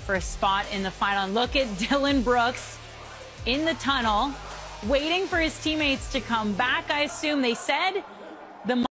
for a spot in the final. And look at Dillon Brooks in the tunnel, waiting for his teammates to come back, I assume. They said the